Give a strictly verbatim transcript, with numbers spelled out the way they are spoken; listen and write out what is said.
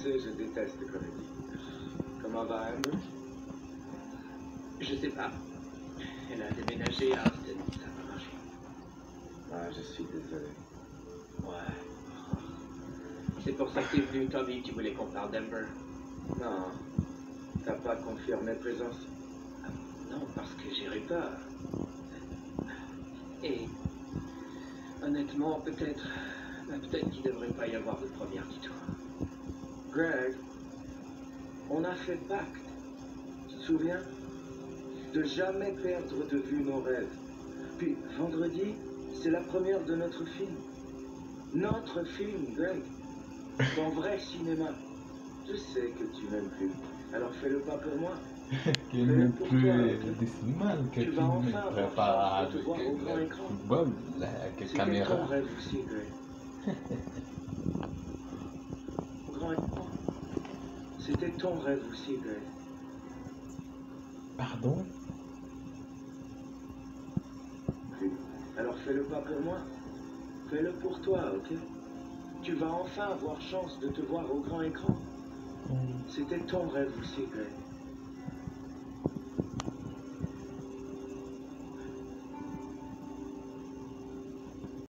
sais, je déteste les comédies. Comment va Amber? Je sais pas. Elle a déménagé à Austin, ça va marcher. Ah, je suis désolé. Ouais. C'est pour ça que t'es venu, Tommy, tu voulais qu'on parle d'Amber. Non, t'as pas confirmé présence. Ah, non, parce que j'irai pas. Et honnêtement, peut-être, peut-être qu'il devrait pas y avoir de première du tout. Greg, on a fait pacte, tu te souviens? De jamais perdre de vue nos rêves. Puis vendredi, c'est la première de notre film. Notre film, Greg. Ton vrai cinéma. Je sais que tu m'aimes plus. Alors fais-le pas pour moi. Qu'il n'aime plus des cinémas, que tu ne prépares le football, la caméra. C'était ton rêve aussi, Greg. Grand écran. C'était ton rêve aussi, Greg. Pardon? Alors fais-le pas pour moi. Fais-le pour toi, ok? Tu vas enfin avoir chance de te voir au grand écran. C'était ton rêve aussi, Greg.